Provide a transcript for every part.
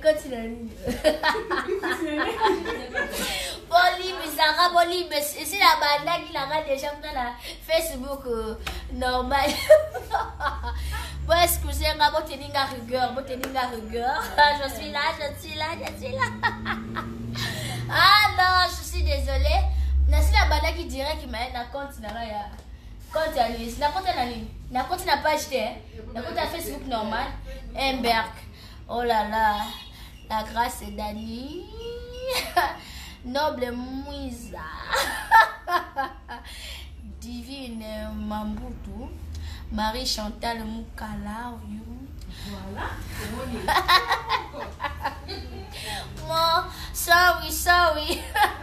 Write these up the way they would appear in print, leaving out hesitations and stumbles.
continue. Boli, Misara, Boli, mais c'est la bande qui l'a déjà dans la Facebook normal. Bon, excusez, moi, je tenir la rigueur, Je suis là. Ah non, je suis désolée. C'est la bande qui dirait qu'il m'a un compte, compte à lui. La compte n'a pas acheté. La compte à Facebook normal. Emberg. Oh là là. La grâce est Dani. Noble Mouisa. Divine Mambutu. Marie Chantal Moukala. Voilà. Moi, sorry.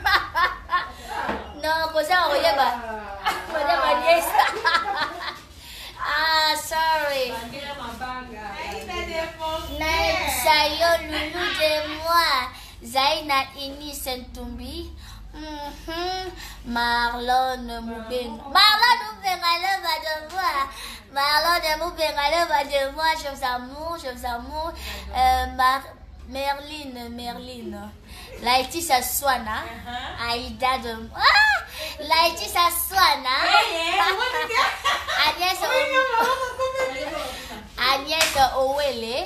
Non, comme ça, on regarde. Madame Agnès. Ah, sorry. Sayo loulou de moi. Zaina Ini Sentumbi. Marlon Mouben. Marlon de moi. Je vous amour. Merline. Laetitia Swana. Aïda de moi. Laetitia Swana. Agnès Owele.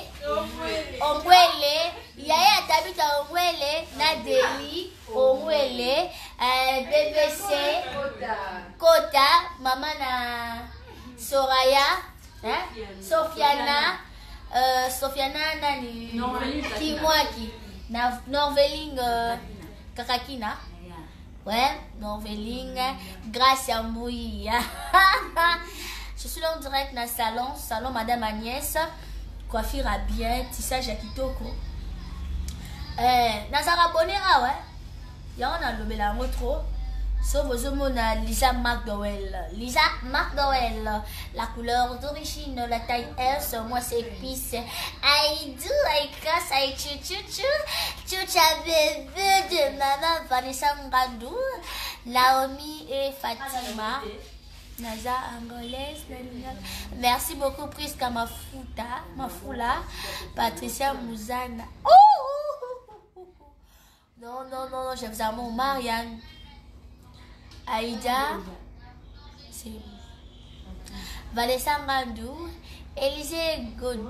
Yaya Tabita Owele. Nadeli Owele. BBC. Kota. Maman na Soraya. Sofiana nani Kimwaki Norveling Kakakina. Ouais, Norveling grâce à Mouya. Je suis là en direct dans le salon Madame Agnès. Coiffure à bien, tissage à Kitoko. Nazara Bonera, ouais. Y'a on a le langue trop. Sauf aux hommes, on a Lisa McDowell, la couleur d'origine, la taille S, moi c'est épice. I cross, I choucha bébé de maman Vanessa Ngandou, Naomi et Fatima, Naza angolaise, merci beaucoup Priska Mafoula, Patricia Mouzana. Non, je vous aime, Marianne. Aïda, c'est Vanessa Ngandou, Élisée God,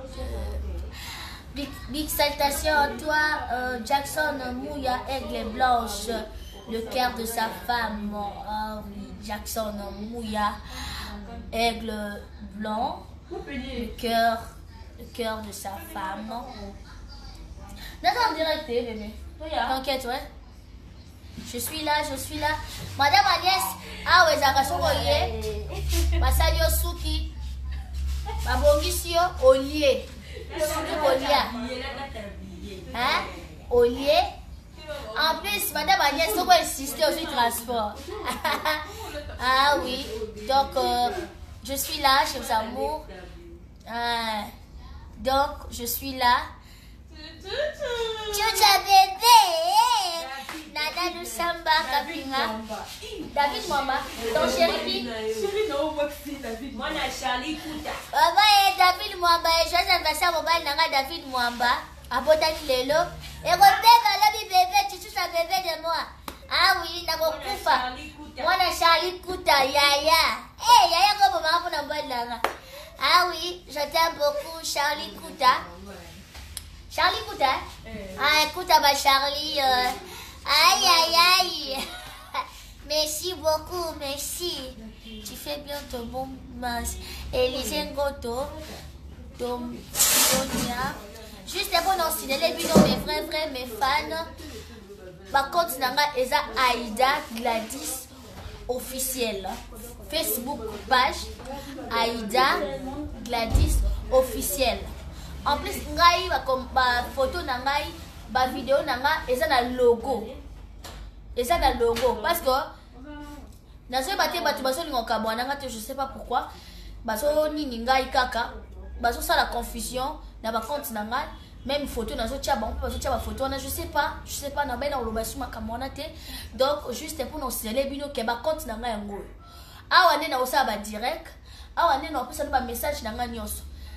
big salutation à toi, Jackson Mouya, aigle blanche, le cœur de sa femme, Jackson Mouya, aigle blanc, le cœur de sa femme. N'attends en direct, bébé. T'inquiète, ouais. Je suis là. Madame Agnès, ah ouais, Zakaso Oye, Masayo Suki, Babongisio, Olie, Suki Olia. Hein? Olie. En plus, Madame Agnès, on va insister aussi transport. Ah oui, donc je suis là, chez vos amours. Donc, je suis là. Tchoucha bébé. Nana de Samba Kapinga. David Mwamba. Ton chéri. Chéri non, moi c'est David. Moi na Charlie Kouta. Baba et David Mwamba et Joyeux anniversaire mobile nanga David Mwamba. Abotani lelo. Et Rebecca la bébé, tu touches un bébé de moi. Ah oui, na Kufa. Moi na Charlie Kouta Yaya. Eh Yaya comme maman pour na bonne nanga. Ah oui, je t'aime beaucoup Charlie Kouta. Charlie Kouta. Ah Kouta ma Charlie. Aïe. Merci beaucoup, merci. Tu fais bien ton bon mince. Élisée Ngoto. Juste pour nous signaler les vidéos, mes vrais, mes fans. Par contre, nanga eza Aïda Gladys officiel. Facebook page Aïda Gladys officiel. En plus, ngai ba photo nangai. Ba vidéo nanga eza na logo parce que nazo baté batu baso lingoka bwana ngate je sais pas pourquoi baso nini ngai kaka baso ça la confusion na ba compte nanga même photo nazo tia ba baso tia ba photo na je sais pas na bena olobasu makamona te donc juste pour nous signaler bino ke ba compte nanga yango awa ne na osa ba direct awa ne na opesa ba message nanga nyonso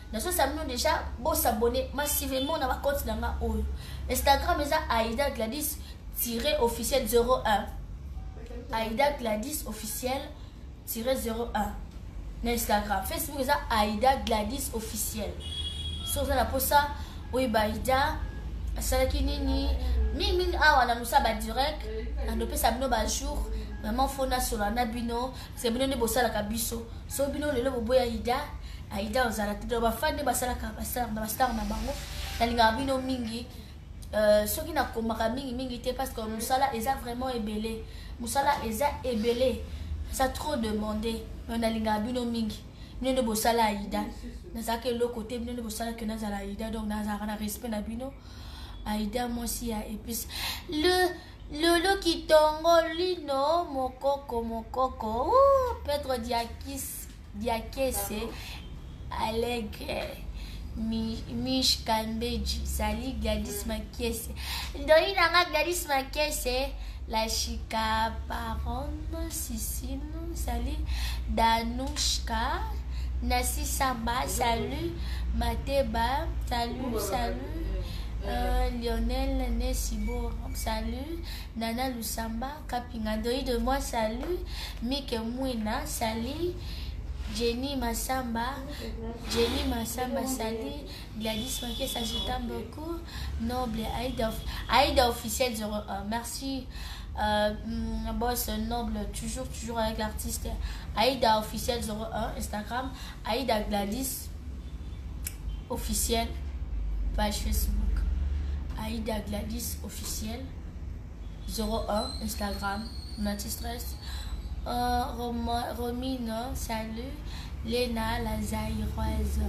Nous sommes déjà beau s'abonner massivement à ma compte dans Instagram est Aïda Gladys officiel 01. Aïda Gladys officiel 01. Instagram. Facebook est Aïda Gladys officiel. So ça la pour ça oui Aïda salaki nini ming awa na nusa ba direct na pe sa bino ba jour vraiment fona sur la nabino c'est bino ne bosala ka biso so bino lelo boboya Aïda ozala te ba fan ne basala ka basala na bastar na bango na linga bino mingi soki na komaka mingi te parce que musala eza vraiment ébélé musala eza ébélé ça trop demandé mais na linga bino mingi bino ne bosala Aïda na ça que le côté bino ne bosala que na zala Aïda donc na za na respect na bino Aïda moi aussi à épice Lolo Kitongolino mokoko Pedro Diakese Allegre Mish Kambeji Sali Gladys Makese Doina Gladys Makese La Chica Baron Sissine Sali Danushka Nassi Samba salut Mateba salut Lionel Nessibo salut Nana Lusamba Kapinga Doi de moi salut Mike Mouina salut Jenny Massamba salut Gladys Manqué ça je t'aime beaucoup Noble Aïda officiel 01 merci boss Noble toujours avec l'artiste Aïda officiel 01 Instagram Aïda Gladys officiel page Facebook Aïda Gladys officiel 01 Instagram Stress Romine salut Léna la Zaïroise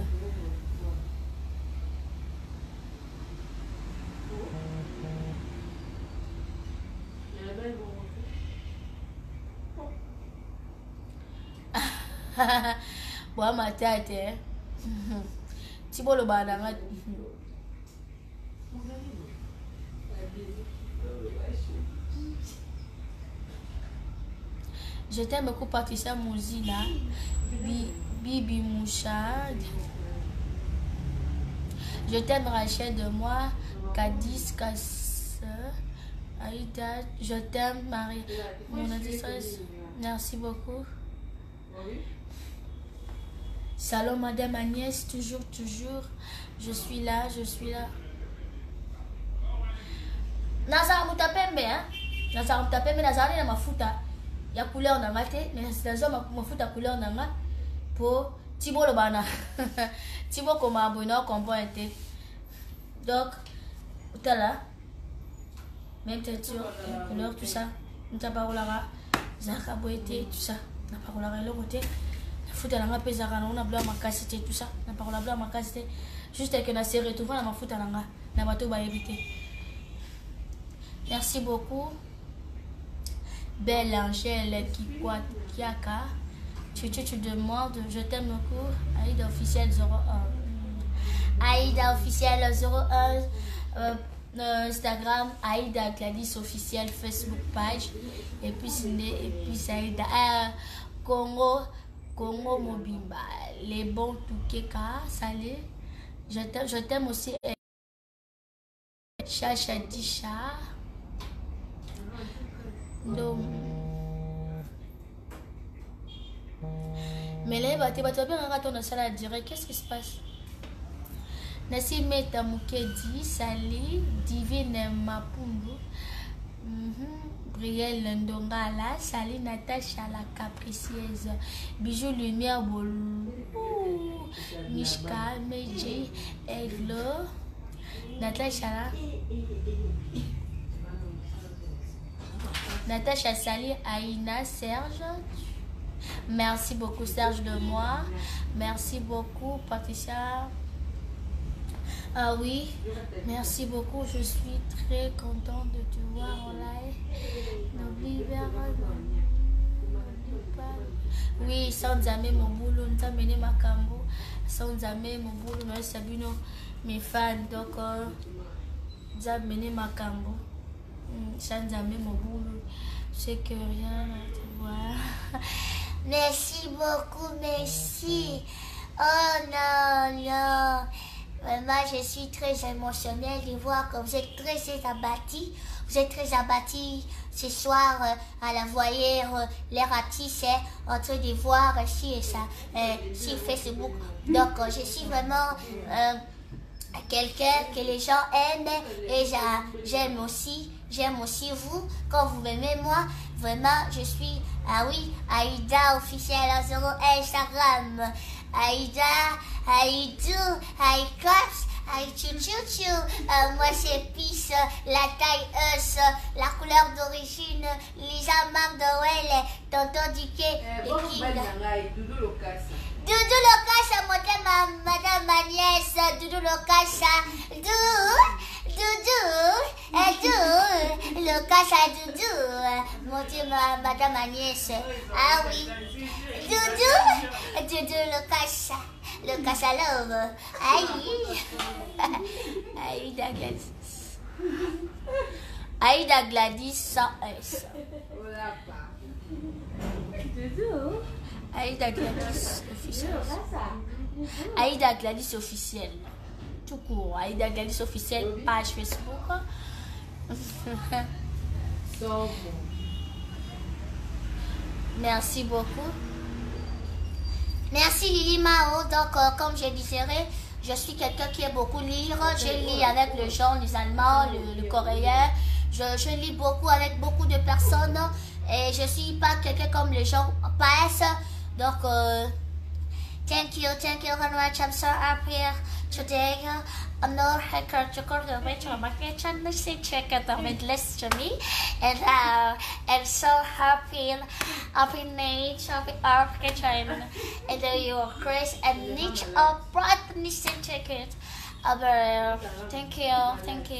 Bois ma tête Tibolo bananga je t'aime beaucoup Patricia Mouzina Bibi Mouchard je t'aime Rachel de moi Cadis Casse Aïda je t'aime Marie mon adresse merci beaucoup Salon Madame Agnès toujours je suis là Nazara mutapembe Nazara mutapembe Nazara na mafuta ya couleur na ngate mais nazoma mafuta couleur na nga pour Thibaut le bana Thibaut comme abonné comprendre donc là même texture couleur tout ça nta parolara zaka boité tout ça na parolara le côté mafuta na nga pesa na blanc makasité tout ça na parola blanc makasité juste que na serré tout na mafuta na nga na bato ba éviter. Merci beaucoup. Belle Angèle Kiaka. Tu demandes, je t'aime beaucoup. Aïda officiel 01. Aïda officiel 01. Instagram, Aïda Gladys officiel Facebook page. Et puis Aïda. Congo Mobimba. Les bons Tukeka. Salut. Je t'aime aussi. Chacha Disha. Mais là, tu vas bien raconter dans la direct. Qu'est-ce qui se passe? Nassi Meta Mukedi, Sali, Divine Mapundu, Brielle Ndongala, Sali Natacha la capricieuse, Bijou Lumière Bolou, Mishka, Meiji, Eglo, Natacha Sali, Aïna, Serge. Merci beaucoup Serge de moi. Merci beaucoup Patricia. Ah oui, merci beaucoup. Je suis très contente de te voir en live. N'oublie pas. Oui, sans jamais mon boulot, nous avons mené ma cambo. Sans jamais mon boulot, nous avons mes fans. Donc, nous avons mené ma cambo. Sans jamais mon boulot. Je sais que rien à te voir. Merci beaucoup, merci. Oh non, non. vraiment, je suis très émotionnelle de voir que vous êtes très abattus. Vous êtes très abattus ce soir à la voyer, l'air artiste en train de voir ci et ça, sur Facebook. Donc, je suis vraiment quelqu'un que les gens aiment et j'aime aussi vous. Quand vous m'aimez, moi, vraiment, je suis, ah oui, Aïda officielle sur Instagram. Aïda, Aïdou, Aïkops, Aïchouchouchou. Moi, c'est Peace, la taille S, la couleur d'origine, Lisa Marc-Noël, Tonton Diké, Doudou Lokasa, madame Agnès, Doudou Lokasa, Doudou, Lokasa, Doudou, mon Dieu, madame Agnès, ah oui, Doudou, Lokasa, Lokasa Love, aïe, Aïda Gladys, Aïda Gladys sans S. Doudou. Aïda Gladys officielle. Aïda Gladys officielle. Tout court. Aïda Gladys officielle, page Facebook. Merci beaucoup. Merci Lili Mao. Donc, comme je disais, je suis quelqu'un qui aime beaucoup lire. Je lis avec les gens, les Allemands, le Coréen. Je lis beaucoup avec beaucoup de personnes. Et je ne suis pas quelqu'un comme les gens passent. Donc, thank you very much. I'm so happy today. I'm not hacker to go to my kitchen. Let's check it out with less to me. And I'm so happy night, happy our kitchen. And your Chris and niche of bright listen check it. Thank you. Thank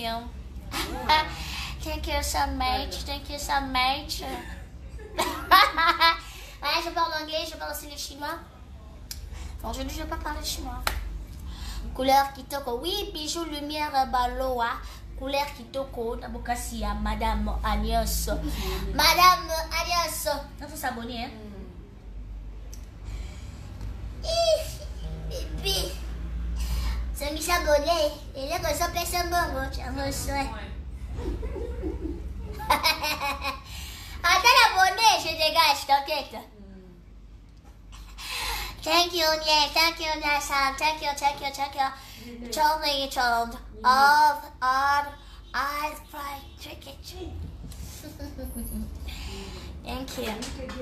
you so much. Ouais, je parle anglais, je parle aussi le chinois. Bon, je ne vais pas parler chinois. Couleur kitoko, oui, bijou, lumière, baloa. Couleur kitoko, Nabokassia, Madame Agnès. Madame Agnès. Il faut s'abonner, hein. Bibi. C'est mis s'abonner. Et là, quand ça plaît, c'est bon, tu as mon souhait. Attends l'abonné, je dégage, t'inquiète. Thank you, yeah, thank you, Nassan, thank you. Totally told of I fried chicken. Thank you.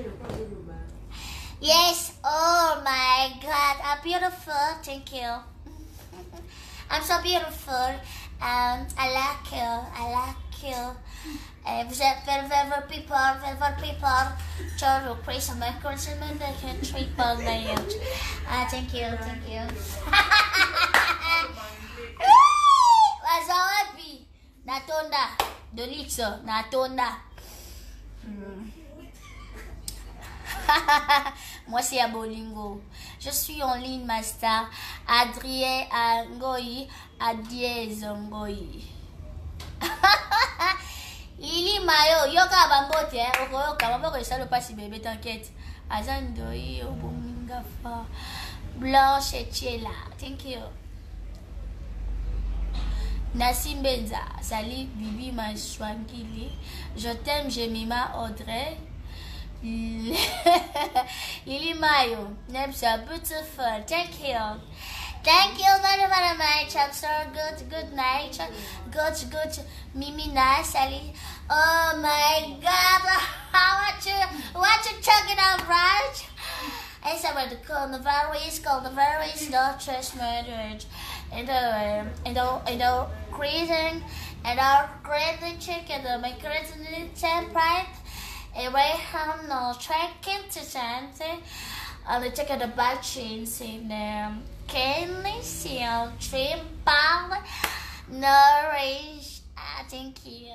Yes, oh my God, I'm beautiful, thank you. I'm so beautiful. I like you. Vous êtes very people. Total praise and my consumment that can triple layout. Thank you. Wasabi. Natonda. Dolixo. Natonda. Moi c'est Abolingo. Je suis en ligne master. Adrien Ngoyi. Adiez Ngoyi. Lili Mayo, yoka bambote, okoyoka, maboko esalo pasi bébé, t'inquiète. Azandoi, Obumingafa, Blanche et Tiela, thank you. Nassim Benza, salut Bibi Machwankili, je t'aime Jemima Audrey. Lili Mayo, Nebsa beautiful, thank you. Thank you very much. I'm so good night. Good. Mimi nice, Ali. Oh my God. What you talking about, right? It's about the coronavirus, not just murdered. And creating chicken, my creating temperate. And we have no tracking to something. And they take the bad chains in them. Kenny, Sion, Trim, Parle, Nourish. Thank you.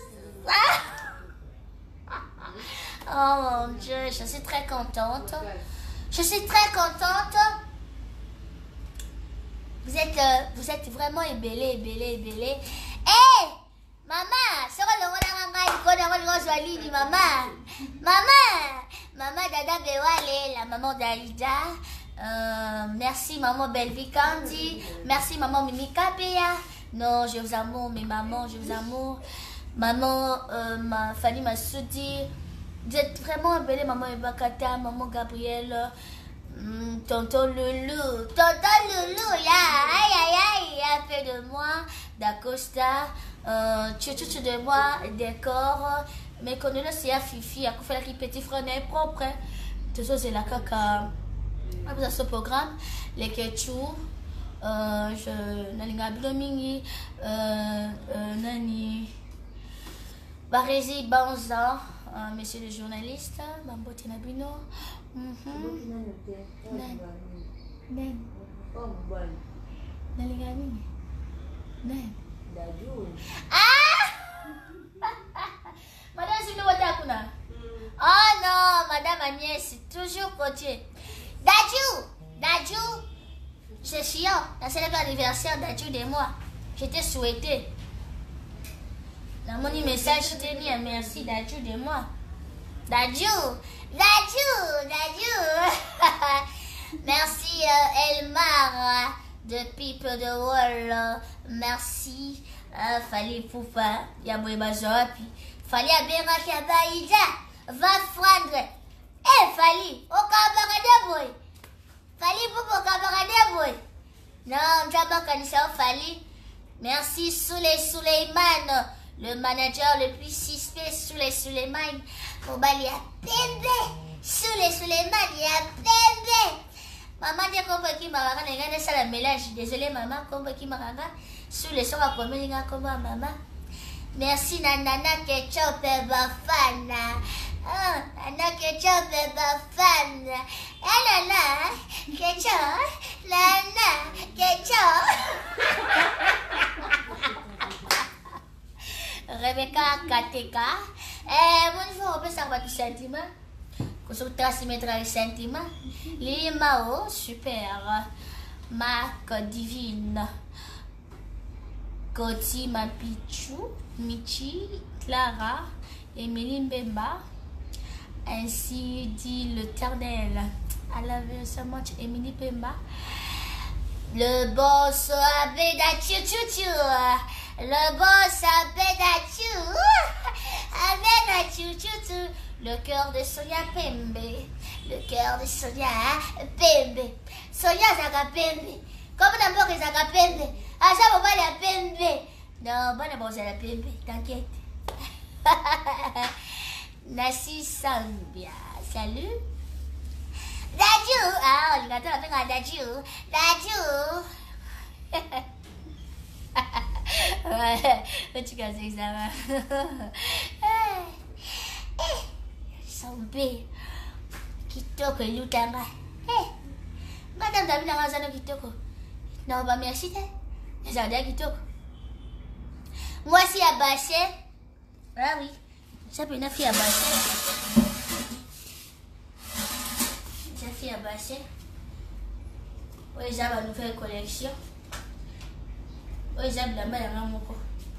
Oh mon Dieu, je suis très contente. Vous êtes vraiment ébélés. Hey! Maman, c'est quoi le maman, Dada Bewale, la maman d'Aïda. Merci maman Belvi Candy. Merci maman Mimi Kabea. Non, je vous amour, mes mamans, je vous amour. Maman Fanny Massoudi. Vous êtes vraiment belle, maman Ebakata, maman Gabrielle. Tonton Loulou. Tonton Loulou, aïe aïe aïe, un peu de moi. D'Acosta. Tchou de moi, décor. Mais condoléances, c'est à Fifi. À faire qui petit frère n'est propre. Tout ça, c'est la caca. Après ce programme, les ketchou. Nalinga Blomingi. Nani. Barézi Banza. Monsieur le journaliste. Mambotina Bino. Nalinga Mingi. Ah! Madame Sino Watakuna. Oh non, Madame Agnès, toujours côté. Dadju, c'est chiant. La célèbre anniversaire d'Adju de moi. J'étais souhaité. Dans mon message, je t'ai dit un merci d'Adju de moi. Dadju. Merci Elmar de Pipe de Wall. Merci. Fallait Poupa. Yaboué Bazoapi. Fallait Abera Kabaïda. Va frandre. Fallait. Au cabaret boy. Fallait Poupa au cabaret boy. Non, Jabba Kanissa Fallait. Merci Souleyman. Le manager le plus suspect, Souleyman. Pour Bali à Pembe. Souleyman, il y a Pembe. Maman dit qu'on peut qui m'a regardé ça le mélange. Désolé maman, qu'on peut qui m'a regardé. Sous les sons à combien comme maman. Merci Nana Ketchup et Bafana. Nana Ketchup et Bafana. Nana Ketchup. Nana Ketchup. Rebecca Kateka. Bon, il faut repasser ça va du sentiment. Qu'on se transmettre les sentiments. Limao, super. Marc Divine. Koti Mapichou, Michi, Clara, Émilie Mbemba, ainsi dit l'Éternel. À la versement Émilie Mbemba. Le boss Abeda Tchou. Le boss Abeda Tchou. Le cœur de Sonia Pembe. Le cœur de Sonia Pembe. Sonia Zaga Pembe. Comme d'abord que Zaga Pembe. Ah, ça va pas la Pembe. Non, bon d'abord c'est la Pembe. T'inquiète. Nassi Sambia. Salut. Dadju. Ah, on a fait un Dadju. Ouais, tu casses ça va. Sambe. Kitoko Lutanga. Madame David Razano Kitoko. Non, bah merci. Jardin Kitoko. Moi, si à Basset. Ah oui. Ça peut une fille à Basset. Sa fille à Basset. Oui, ça va nous faire une collection. Oui, ça va la main à mon corps.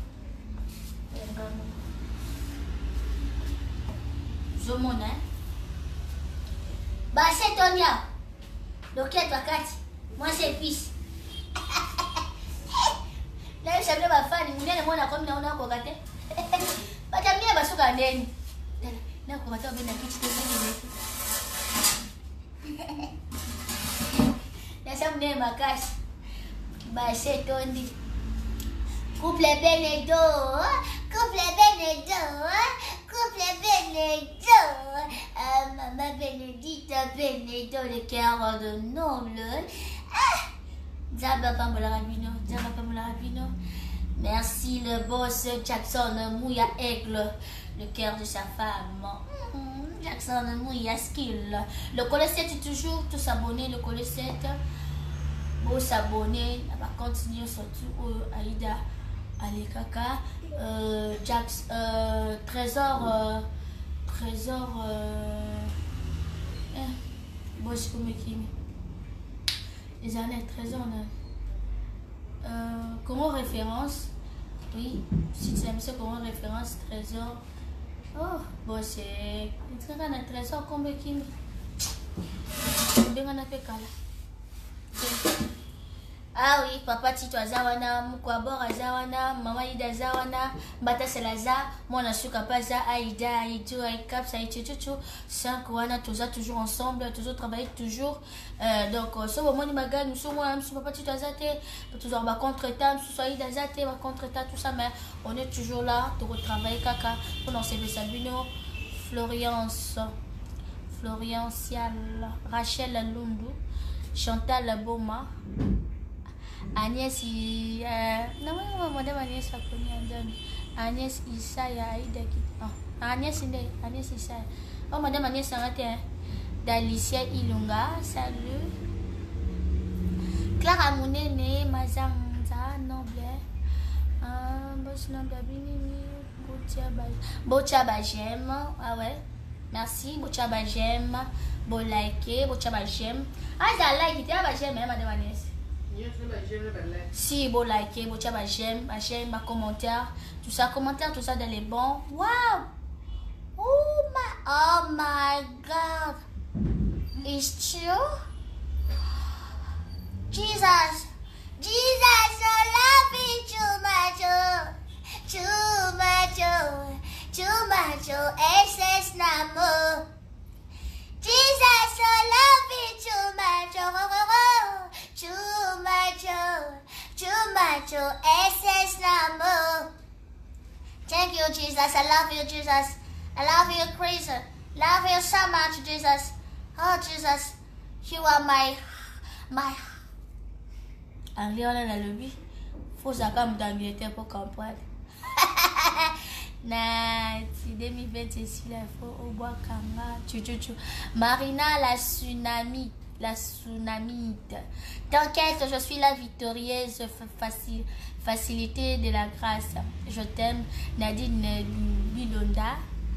Je m'en ai. Basset, Tonia. Donc, il y a moi, c'est fils. Là, je suis ma fan. Je suis mon ami. Je couple Benedito. Maman Bénédicte Benedito, le cœur de noble. Merci le boss Jackson Mouya Aigle, le cœur de sa femme. Jackson Mouya Skill. Le collecette toujours, tous s'abonner, le collecette. Beau s'abonner, on va continuer surtout Aïda Alikaka, Trésor, boss comme qui. Les années 13 ans. Comment référence? Oui, si tu aimes ça, comment référence? Trésor. Oh, bon, c'est. Un trésor comme qui. Bien, on a fait Ah oui, papa Tito Azawana, Moukwabor Azawana, Maman Ida Azawana, Bata Selaza, mon asuka Paza, Aïda, Aïdou, Aïkap, Saïti, Tutu, 5 Wana, tous toujours ensemble, toujours travailler, toujours. Donc, ce moment, il m'a gagné, nous sommes, papa Tito Azate, toujours bas contre-temps, nous sommes Aïda Azate, bas contre-temps, tout ça, mais on est toujours là, pour travailler, Kaka, pour nous servir Sabino, Floriancial, Rachel Lundu, Chantal Boma. Agnès, non, madame Agnès a connu Agnès Isaya, Aïda qui. Agnès Isaya. Oh, madame Agnès Sangaté, d'Alicia Ilunga, salut. Clara Mounene, Mazamza, Noble, Boss Noble, Bochaba, j'aime. Ah ouais, merci, Bochaba, j'aime. Bon like, Bochaba, j'aime. Ah, j'ai like, j'aime, madame Agnès. Si vous likez, vous j'aime, ma commentaire, tout ça dans les bons. Wow! Oh my God! It's true? Jesus, I love you too much, excess n'amour. Jesus, I love you too much, excess n'amour. Thank you, Jesus. I love you, Jesus. I love you, Chris. Love you so much, Jesus. Oh, Jesus, you are my. Anglais, on a le lui. Faut ça comme d'Angleterre pour comprendre. Na, si 2020 c'est si la faut au bois kanga. Marina la tsunamite. T'inquiète, je suis la victorieuse, facilité de la grâce. Je t'aime, Nadine Bilonda.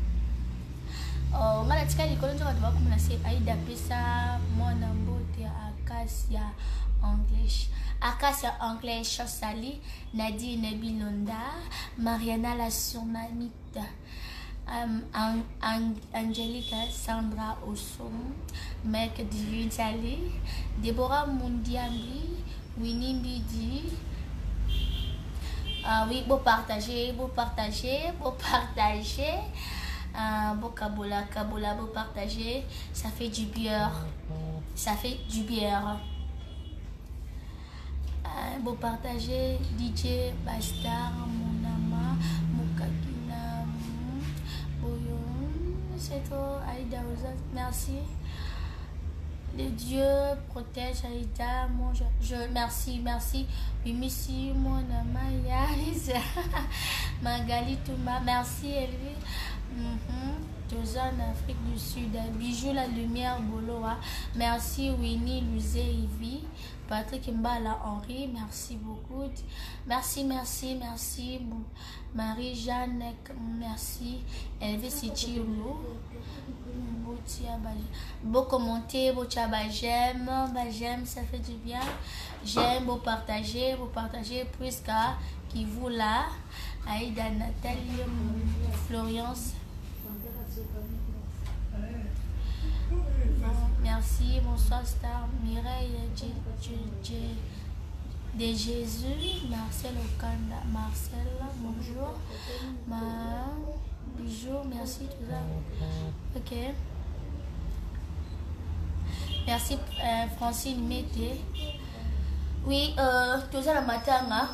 Oh, ngala tika likolo nzoka tuba kumuna se Aïda pesa mwana mbote Acacia English Sali, Nadine Bilonda, Mariana la tsunamite. Angelica Sandra Osom, Mec Divine Sali, Deborah Mundiambi, Winnie Bidi. Oui, beau partager. Beau Kabola, beau partager. Ça fait du bien. Beau partager. DJ Bastar, mon ama, Mukakina. C'est toi, Aïda Ozat, merci. Le Dieu protège Aïda, merci. Oui, merci, mon amaya, Magali Touma, merci, Elvi. Tozan, Afrique du Sud, Bijou la lumière, Boloa, merci, Winnie, Luzé, Ivy, Patrick Mbala, Henri, merci beaucoup. Merci. Marie-Jeanne, merci. Elvi Sichirou. Beau commenter, beau tchaba, j'aime, ça fait du bien. J'aime, beau partager, Prisca, qui vous là. Aïda, Nathalie, Florence. Merci, bonsoir Star, Mireille, de Jésus, Marcel Okanda, bonjour, Bijou, merci tout ça. Ok. Merci Francine Mété. Oui, tout ça la matanga,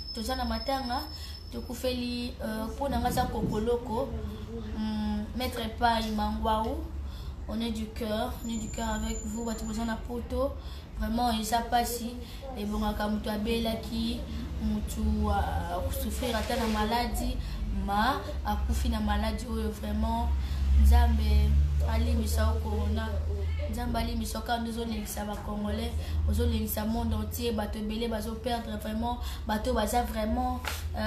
tu koufeli pour n'angasa kokoloko, mettre pas imangwaou. On est du cœur avec vous. Tu besoin d'un poteau. Vraiment, et ça passe. Et bon, quand tu as belle qui, tu souffrir à ta maladie, ma a couffé la maladie vraiment. Nzambe ali misao corona. Nzambe ali misao quand nous on est va congolais, nous on est monde entier, bateau belé, bateau perdre vraiment, bateau baza vraiment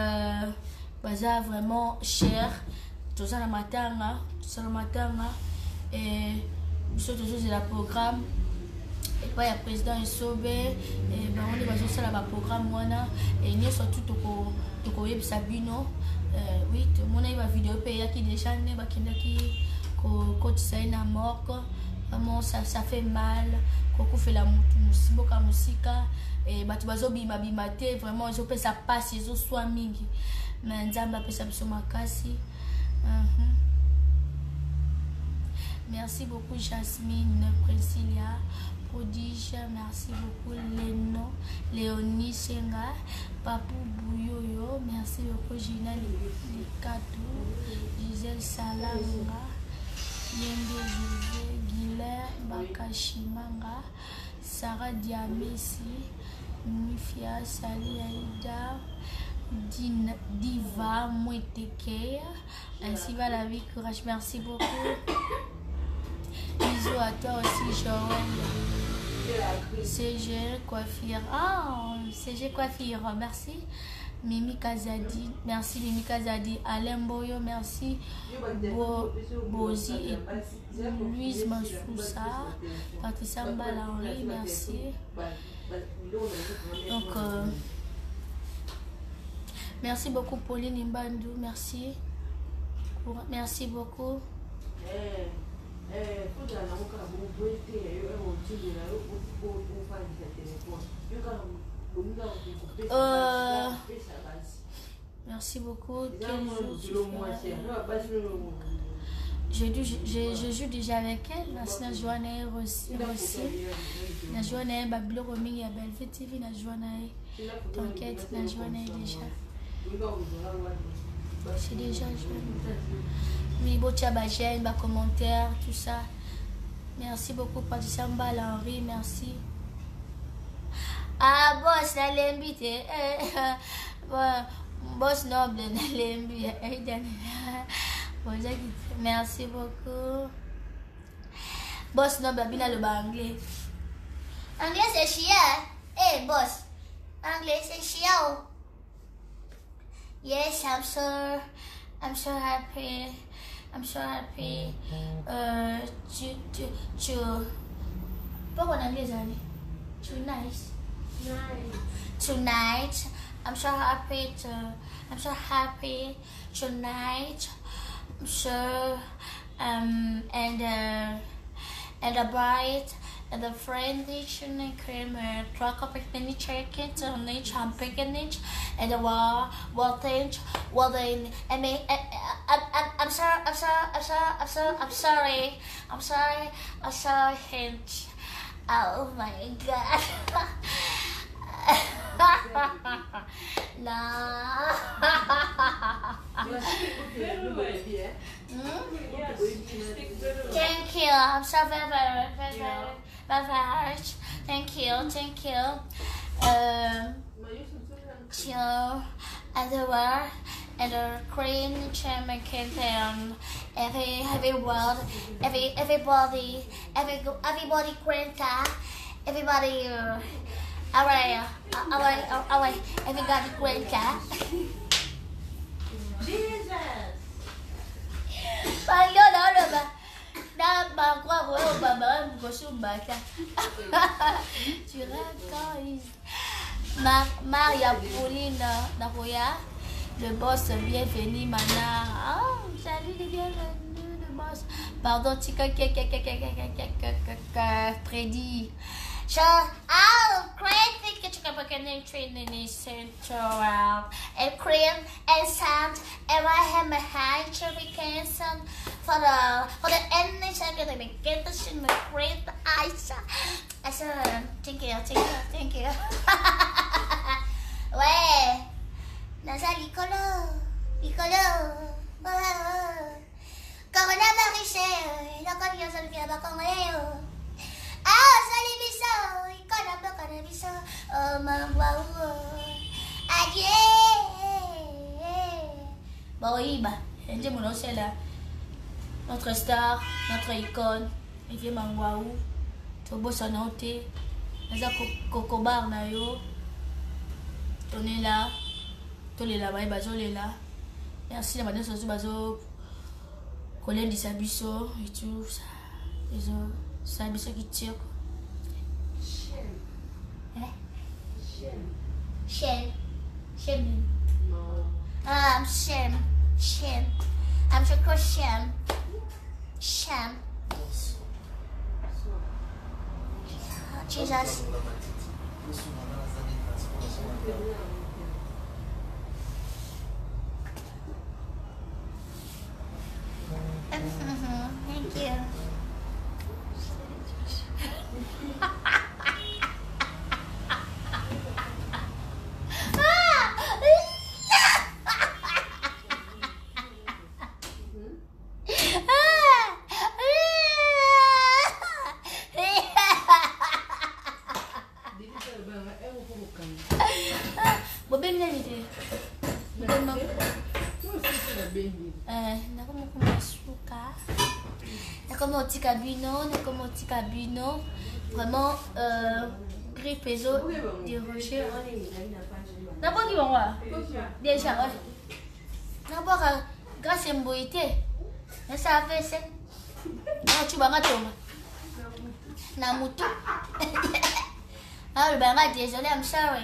cher. Tout ça le matin. Et surtout c'est le programme et pas le président est sauvé et ben on est basé sur le programme voilà et nous surtout tout web Sabino oui tout le monde a une vidéo payée qui déjà n'est pas qui côté ça na mort Vraiment, ça fait mal. Koko fait la musiboka musika. Et batu bazo bima bimate. Vraiment, ils ont fait ça passe. Ils ont soit mingi. Mais Nzamba fait ça sur ma cassi. Merci beaucoup Jasmine, Priscilla, Prodige, merci beaucoup Léno, Léonie Senga, Papou Bouyoyo, merci beaucoup Gina Likatou, Gisèle Salanga, Yende José, Guilherme Bakashimanga, Sarah Diamesi, Mifia Sali Aïda, Diva Moueteke, ainsi va la vie, courage, merci beaucoup. Bisous à toi aussi, Joël. CG Coiffure. Ah, CG Coiffure, merci. Mimi Kazadi, merci Mimi Kazadi. Alain Boyo, merci. Bozi et Louise Mansoussa. Patricia Mbala-Henri, merci. Donc, merci beaucoup Pauline Mbandou, merci. Merci beaucoup. Merci beaucoup. Je joue déjà avec elle. Na joana aussi. Na joana babilo roaming ya Belvé TV na joana. T'inquiète, na joana déjà. C'est déjà joué. Oui, beau j'aime, bas commentaire, tout ça. Merci beaucoup, Patricia Mbala-Henri, merci. Ah, boss, na l'invité. Boss noble, na l'invité. Merci beaucoup. Boss noble, bien le anglais. Anglais, c'est chia. Eh, boss. Anglais, c'est chia. Yes, I'm so happy. I'm so happy. Pas en anglais, Tonight, I'm so happy. I'm so happy tonight. I'm so and the bright. And the friend and cream truck of picnic chicken and each ham picnic and the wall thing I mean I'm sorry hinge. Oh my god. No. Thank you. I'm so very thank you. Underwear and the cream chairman can everybody Granta, everybody alright, everybody Granta. Jesus. Tu racontes. Maria Pauline Naroya, le boss, bienvenue Mana. Oh, salut les bienvenus, le boss. Pardon, Freddy. Oh, great thing to get in training central and cream and sand and I have my high vacation for the ending second to get the shit with great ice. I said, thank you. Ouais, nasa Nicolo. Corona Marisha, la confiance de bien baconeo. Ah, salut Bisso, il connaît Bisso. Oh, mon waouh. Adieu. Bon, oui, bah, c'est là. Notre star, notre icône, il vient Mangwaou. Tobo Sanote, Naza Kokobar Nayo. On est là. Tous les là, bazo les là. Merci la madame Soso Bazo. Colin dit Sabiso et tout ça. Sabiso qui tire. Shem. I'm Shem. I'm so called Shem. Jesus. Thank you. Cabino, vraiment griffe et os des rochers. N'importe qui va voir. Déjà, n'importe grâce à mboité. Mais ça fait ça. Tu vas m'attendre. Namuto. Ah, le banga, désolé, I'm sorry.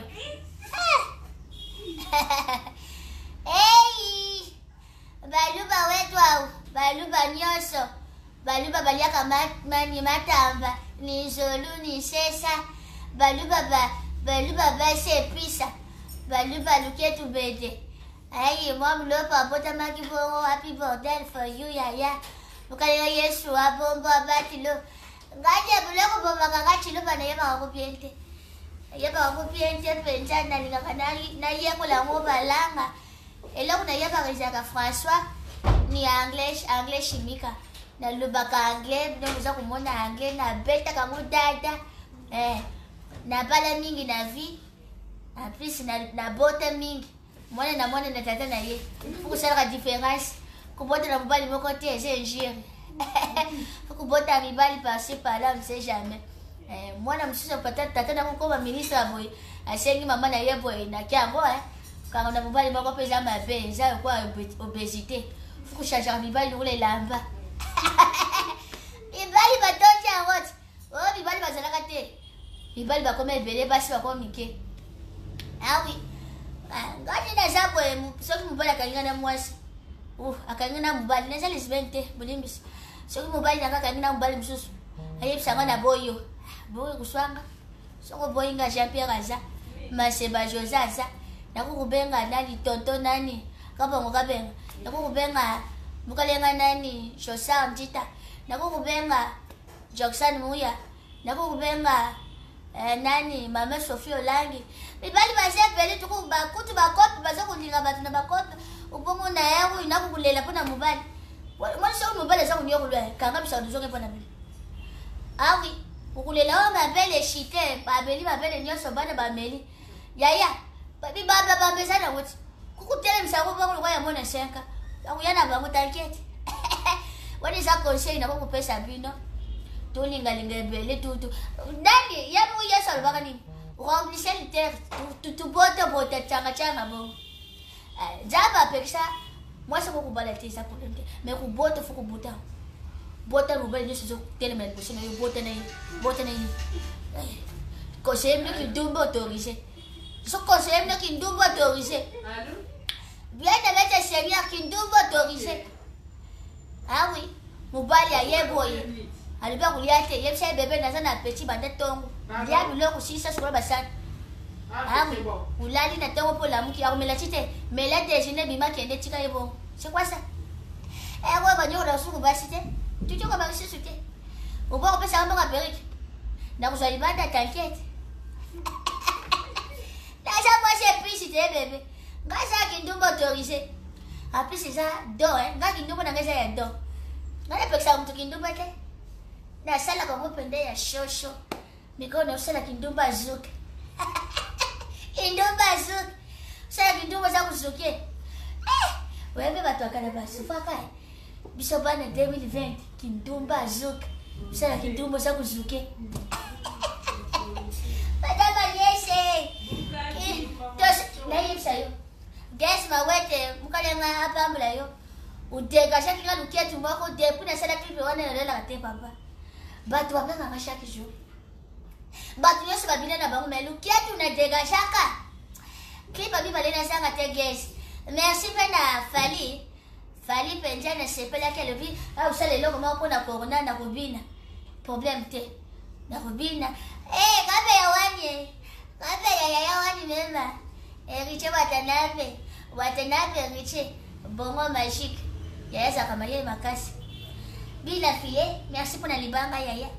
Hey! Baluba, ouais, toi. Baluba, nyoso. Baluba baliaka mani matamba ni zolu ni sesa baluba se pisa baluba luketu bede ayi mom lo papa maki bongo happy bordel for you yaya mukale Yesu abombo abatilo ngaje buloko bomba ngachilo bana yeba kupiente penja na lingakanali na yeko la ngobalanga elo kuna yeba rizaka François ni anglais chimique na lubaka anglais ndio mza kumona anglais na beta kama dada na bala mingi na vi na plus na bota mingi mwana na tata na ye fukusala ka différence kubota na mubali moko te c'est ngire fukubota mibali par-ci par-là on sait jamais mwana msisa patata tata na koma ministre boy asengi mama na ye boy na kyango kanga na mubali moko pesa mabe za kwa obésité fukushasha mibali ule lamba Bibali batonja ngote. Oh bibali bazalaka te. Bibali bakoma ebele basi bakoma mike. Ah oui. Ngati na zabo soki mubali akalinga na mwasi. Akalinga na mubali na zali sibente bulimbisi. Soki mubali na akalinga na mubali msusu. Ayebisanga na boyo. Boyo kuswanga. Soko boyinga Jean-Pierre Aza. Maseba Josaza. Nakukubenga nani tonto nani. Kabongo kabenga. Nakukubenga mukalenga nani Josa Mtita nakukubenga Jackson Muya nakukubenga nani mama Sophie Olangi bibali basepele tukuba kutu bakopi bazokulinga batu na bakopi ubongo na yangu inakukulela pona mubali mwana sio mubali za kunyokulwa kanga bisa duzoke pona bili awi ukulela wa mabele shite babeli mabele nyoso bana bameli yaya babi baba bambezana wote kukutele msango bangu kwa ya mona senka Uyana bangu target. Wani za conseil na kupesa bino. Tolinga lingebele tutu. Ndani yabu yeso albaka nini? Remplissez le terre. Tu bota changa bon. Jaba peksa. Moi ça ko balati ça pour lente. Mais ko bota faut ko bota. Bota no bel yeso tele men ko sema bota na. Conseil qui dumbo autorisé. So conseil qui dumbo autorisé. Allô? Bien avec ta seigneur qui nous autorisé. Ah oui, mobali ya yeboye. Aliba kuliate, yebisa bebe na sana petit bande tongo. Dia biloko sisa sur basana. Ah oui, ulali na tongo pour la muki ya kumela chite. Mela déjeuner bima kende tika yebo. C'est quoi ça? Ouais banyo la suku basite. Tu choka ba sisi te. Ubo ko pesa ngamba perike. Na kuzali banda t'inquiète. Daja moi j'ai pris si te bébé. Gaza kindumbo autorisé. Après c'est ça, do ga kindumbo na gaza ya do. Ngale peksa mtu kindumbo te. Na sala kwa kupende ya shosho. Mikono sala kindumbo azuke. Kindumbo azuke. Sala kindumbo za kuzuke. Wewe watu wakana basi faka. Bisobana 2020 kindumbo azuke. Sala kindumbo za kuzuke. Madama yese. Na yipsayo. Guess ma wete mukalenga hapa mbula yo. Udega shaki ngalu kia tumbako depu na sala klipe wana na lela kate papa. Batu wapanga ngashaki jo. Batu yosu babina na bangu melu kia tu na dega shaka. Klipa biba lena sanga te guess. Merci pena Fali. Fali penja na sepela ke levi. Au sale loko ma pona corona na kubina. problème te nakobina kabe yawani kabe yawani mema riche watanabe riche bongo magique yaya kama yeye makasi bila file merci pour na libanga yaya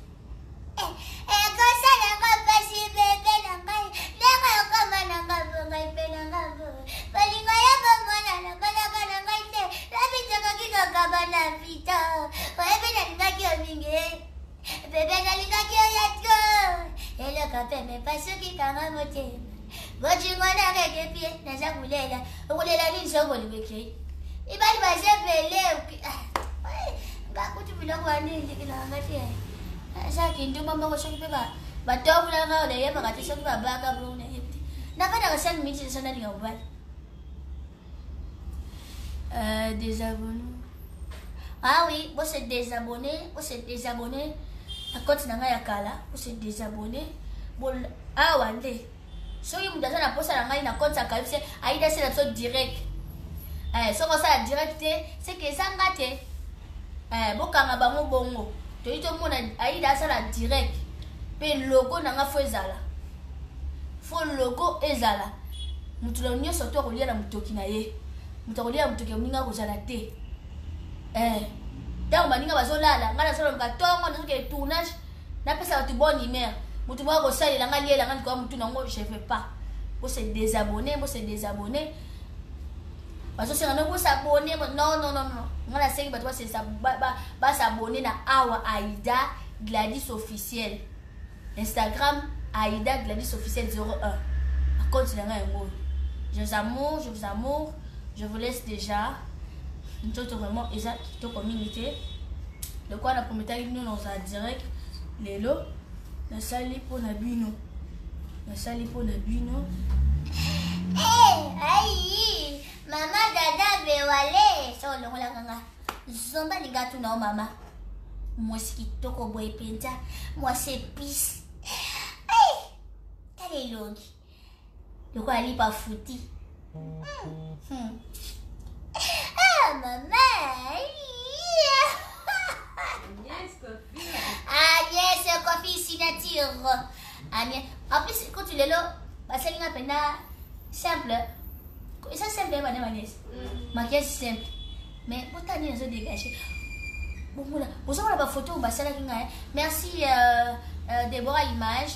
kosa nanga pasi bebe nanga nanga kama nanga bonga pena nanga balinga ya bomona nanga nanga ite rabita ngika kabana vita bebe nanga kio mingi bebe nanga kio yatko elo kapeme pasuki kanga mote gojingona ngeke pie naza kulela nini songo libeke ibali bazebele ngakuthi mina kwanini kinangati Saki ndio mama kwa shoki peka batobu na ngao le yeba kati shoki babaka bro ne yepti na kada ka send message sana ni ngobal désabonner ah oui vous se désabonner à compte na ngaya kala vous se désabonner bon ah wande so yi mudaza na posa na ngai na compte sa kalise aida c'est la sorte direct so ko ça direct c'est que ça ngate bokanga bango bongo to ito mona aida sala direct pe logo nanga fo logo ezala mutu la nyonso to kolia na mutoki na ye mutu kolia mutoki mninga kozala te tango baninga bazolala ngana solo mkatongo na soke tournage na pesa batu bonne humeur mutu mwa kosalela nga liela nga ndiko mutu nango je veux pas bo se désabonner bazosenga no bo s'abonner non ngana sengi batu ba s'abonner na awa Aïda Gladys officiel Instagram Aïda Gladys officiel 01 à compte na nga yango je vous amour je vous laisse déjà nous vraiment exact to communauté de quoi la promettait nous dans un direct lelo na sali pour na bino aïe maman dada bewale so longola kanga zomba ligatu na mama moi kitoko boy penta moi c'est pisse aïe tale longi de quoi ali pas fouti ah maman Agnès Kofi signature Agnès en plus quand tu l'es là parce qu'il y a peine simple et ça simple madame Agnès maquillage simple mais pour ta nièce dégager bon voilà vous avez la photo bah ça là merci Déborah Image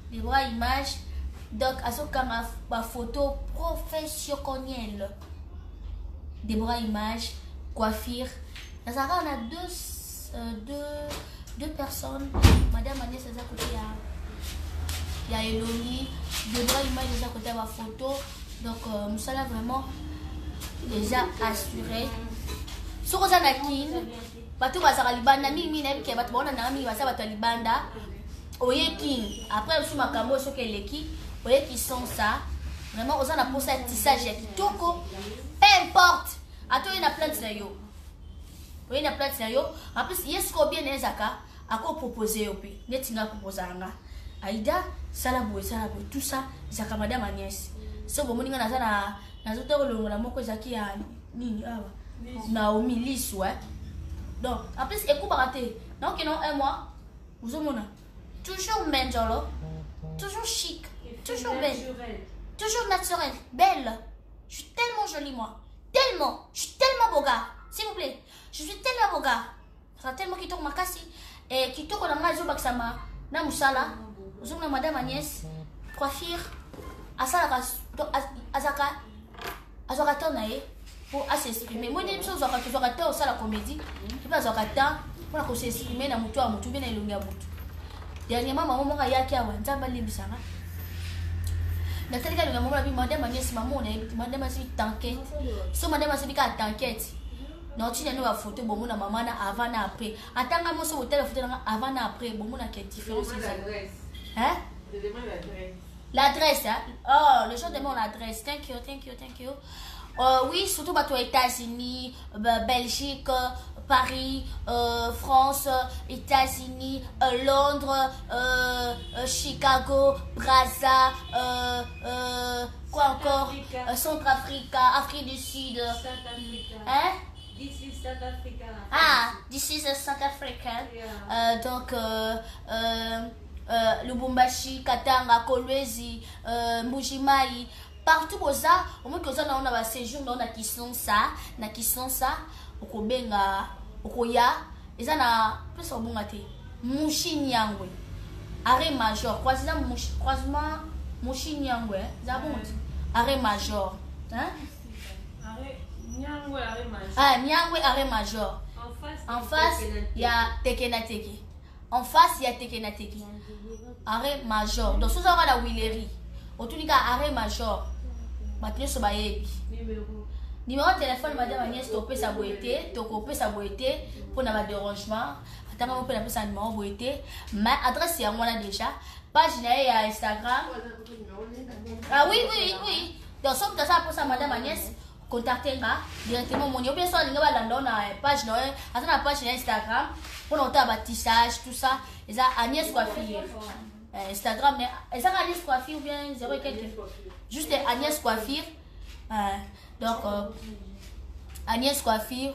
donc à ce quand ma photo professionnelle Déborah Image coiffure dans ça on a deux personnes madame Agnès à côté il y a Eloni Déborah Image à côté de ma photo donc nous sommes vraiment déjà assurés sur ça nakin bato bazaka libanda mingi na bike bato bona na mingi basa bato libanda oye king après aussi makambo soke leki oye qui sont ça vraiment on a pour ça tissage ya kitoko peu importe ato ina plante na yo oye na plante na yo en plus yes ko bien ezaka ako proposer yo pe netinga proposer nga Aïda sala boy tout ça zaka madame Agnès so bo moninga na zoto kolongola moko zaki ya nini awa Naomi Liss ouais donc en plus écoute raté donc non un mois vous avez toujours menjolo toujours chic toujours belle toujours naturelle belle je suis tellement jolie moi tellement je suis tellement beau gars s'il vous plaît je suis tellement beau gars ça tellement qui tourne ma casse et qui tourne dans ma zo baksama na musala vous avez madame Agnès coiffure asala azaka tonae pour s'exprimer moi des choses azaka temps ça la comédie tu pas azaka temps pour s'exprimer na mutu a mutu bien elongi ya mutu dernièrement maman moko yaki awa nzamba limbisanga natalika longa maman bi madame Agnès maman na madame asi t'enquête so madame asi bika t'enquête non tu n'as pas photo bon na maman na avant na après atanga mo so hotel photo na avant na après bon na quelle différence hein je demande l'adresse hein oh le jour demande l'adresse thank you oui surtout aux États-Unis Belgique Paris France États-Unis Londres Chicago Brazza quoi encore Centrafrique Afrique du Sud hein This is South Africa. Ah, this is South African. Yeah. Donc, Lubumbashi, Katanga, Kolwezi, Mujimai, partout pour ça, au moins que ça, on a un séjour, on a qui sont ça, Okobenga, Okoya, et ça, na plus au bon maté. Mushinyangwe, arrêt major, croisement, Mushinyangwe, ça bon, arrêt major, hein? Nyangwe arrêt major. Ah, Nyangwe arrêt major. En face, il y a Tekenateki. En face, il y a Tekenateki. Arrêt major. Donc, sous la Willery. Au tout cas, arrêt major. Maintenant, ce bail. Numéro de téléphone, madame Agnès, topé sa boîte, topé sa boîte pour n'avoir de dérangement. Attends, on peut l'appeler ça numéro boîte. Mais adresse, c'est à moi là déjà. Page à Instagram. Ah oui. Donc, sauf que ça pour ça, madame Agnès. Contactez-moi directement mon numéro. Bien sûr, vous allez dans la page, la page Instagram pour noter un tissage, tout ça. Et ça, Agnès Coiffure. Instagram, et ça, Agnès Coiffure ou bien 0 et quelques. Juste Agnès Coiffure. Donc, Agnès Coiffure.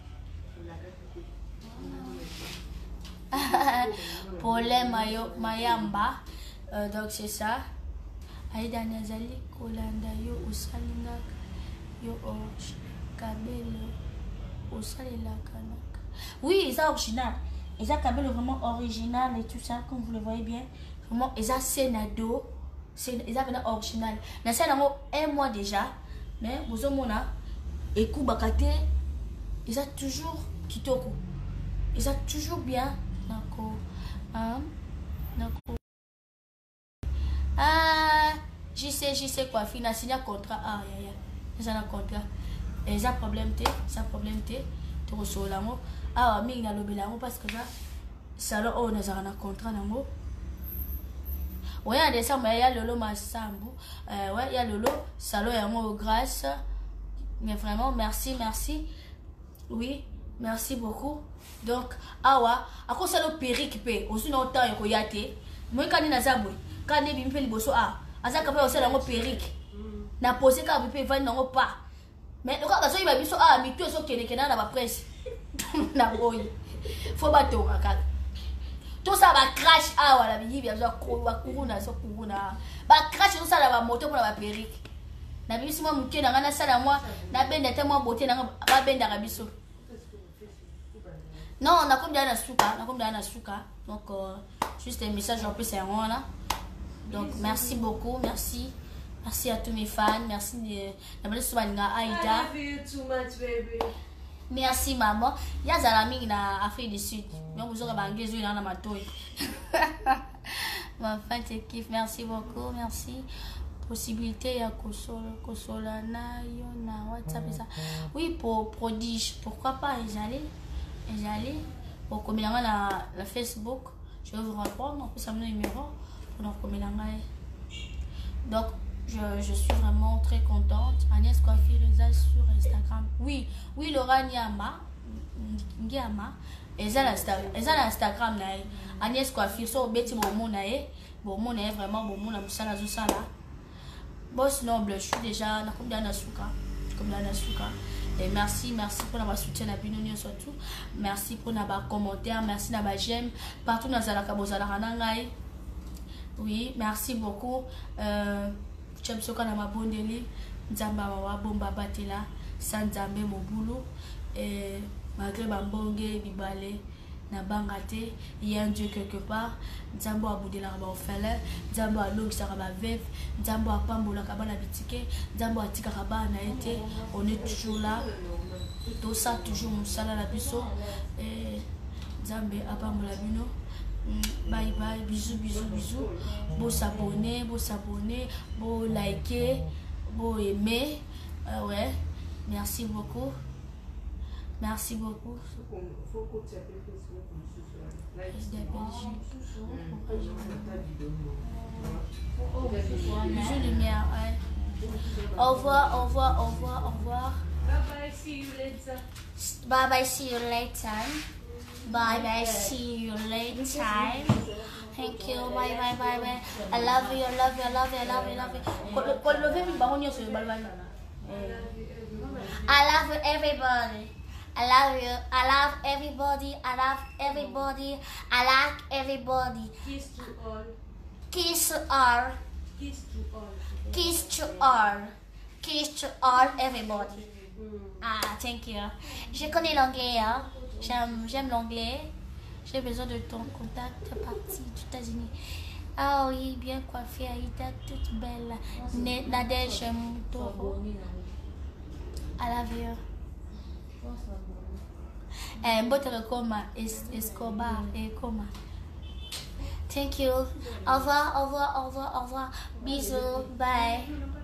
Paulin Mayamba. Donc, c'est ça. Aïda Nazali, Kolanda, yo, Usalinga. Yo Kabelo Osalela Kanaka. Oui, c'est original. Et ça Kabelo vraiment original et tout ça, comme vous le voyez bien. Vraiment, et ça Senado. C'est vraiment original. Dans ça, un mois déjà. Mais vous avez et Koubakate. Ils ont toujours kitoko. Ils ont toujours bien. D'accord. Ah, je sais quoi. Fina signé contrat. Ah, ça na contrat et ça problème tu reçois là ah mais na lobela parce que ça salon on a un contrat nango ouais en décembre il y a Lolo Massambu ouais il y a Lolo salon yango grâce mais vraiment merci oui merci beaucoup donc awa ako salon perruque pe aussi no temps ko yate moi quand na zabwe quand ne bimpe liboso azaka pe osala ngo perruque na posé quand vous pouvez vendre pas mais le cas il va biso mi tout so kene na ba presse na boy faut ba to kaka tout ça va crash wala bibi ya ko ba kuruna so kuruna ba crash tout ça la ba moto pour la perruque na biso moi muke na ngana sala moi na benda te moi beauté na ba benda ka biso non na comme na suka donc juste un message en plus c'est là donc merci beaucoup merci à tous mes fans. Merci de Aïda. I love you too much, baby. Merci, maman. Il y a Zalami na Afrique du Sud. Donc, vous aurez un guézou dans ma toile. Ma fan te kiffe. Merci beaucoup. Merci. Possibilité à Kosolana, Yona, WhatsApp et ça. Oui, pour prodige. Pourquoi pas? Ils allaient. Pour combien la Facebook. Je vais vous répondre. En plus, ça me numéro. Pour nous combien donc, je suis vraiment très contente. Agnès Coiffure sur Instagram. Oui, Laura Nyama. Et ça l'Instagram. Agnès Coiffure. So, beti bon mon vraiment bon mon la là. Boss noble, je suis déjà comme Nasuka. Et merci pour avoir soutien à Binonio surtout. Merci pour avoir commentaire, merci pour j'aime partout dans la Kabozala Ranangai. Oui, merci beaucoup. J'aime ce qu'on a ma bonne délire. Nzamba wa bomba batela, Sanzambe Mobulu, et malgré Bambonge, Bibale, Nabangate, il y a un Dieu quelque part. Nzambo a boudé la rabat Nzambo a l'eau qui sera vef, Nzambo a Pambola Kabana Bitike, Nzambo a Tikaraba Naete, on est toujours là. Tout ça, toujours Moussala la biso, et Nzambe a Pambola Bino. Bye bye, bisous. Beau s'abonner, beau liker, beau aimer. Ouais, merci beaucoup. Bisous lumière, ouais. Au revoir. Bye, see you later. Bye, see you later. Thank you. Bye. I love you. I love everybody. I love you. I love everybody. I love everybody. I like everybody. Kiss to all. Kiss to all. Kiss to all. Kiss to all. Kiss to all everybody. Mm. Ah, thank you. Je connais l'anglais, hein. J'aime l'anglais. J'ai besoin de ton contact parti des États-Unis. Ah oui, bien coiffée, Aïda, toute belle. Nadège Moutoro. I love you. Botere Koma, Escobar et Koma. Thank you. Au revoir, au revoir, au revoir, au revoir. Bisous, bye.